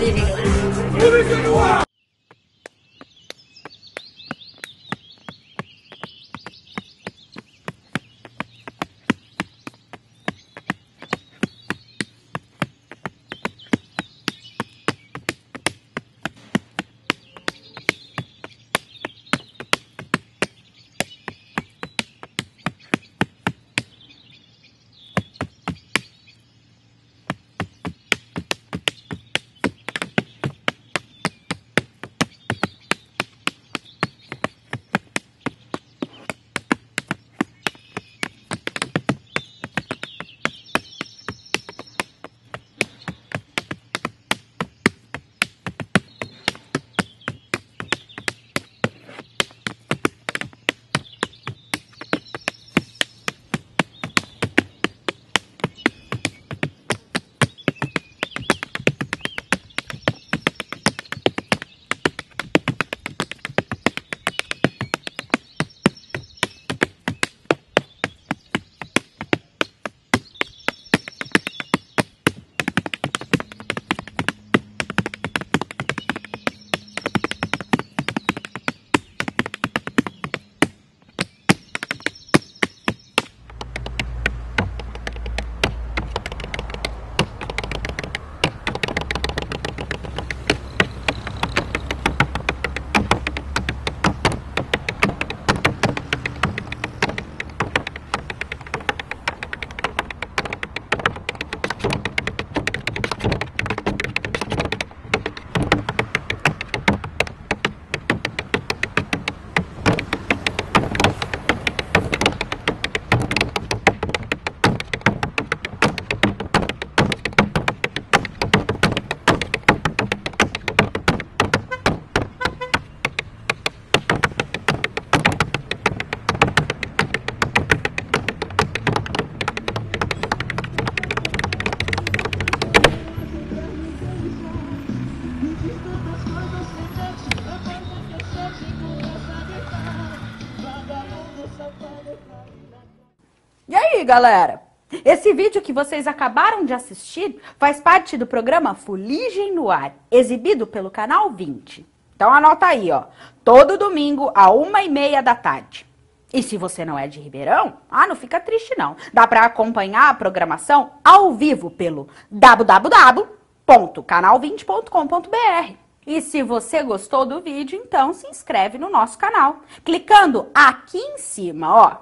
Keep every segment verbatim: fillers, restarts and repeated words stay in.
E aí, galera? Esse vídeo que vocês acabaram de assistir faz parte do programa Fuligem no Ar, exibido pelo Canal vinte. Então anota aí, ó, todo domingo a uma e meia da tarde. E se você não é de Ribeirão, ah, não fica triste não. Dá para acompanhar a programação ao vivo pelo w w w ponto canal vinte ponto com ponto b r. E se você gostou do vídeo, então se inscreve no nosso canal, clicando aqui em cima, ó.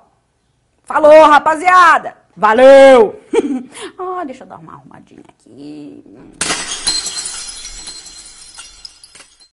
Falou, rapaziada! Valeu! Ó, deixa eu dar uma arrumadinha aqui.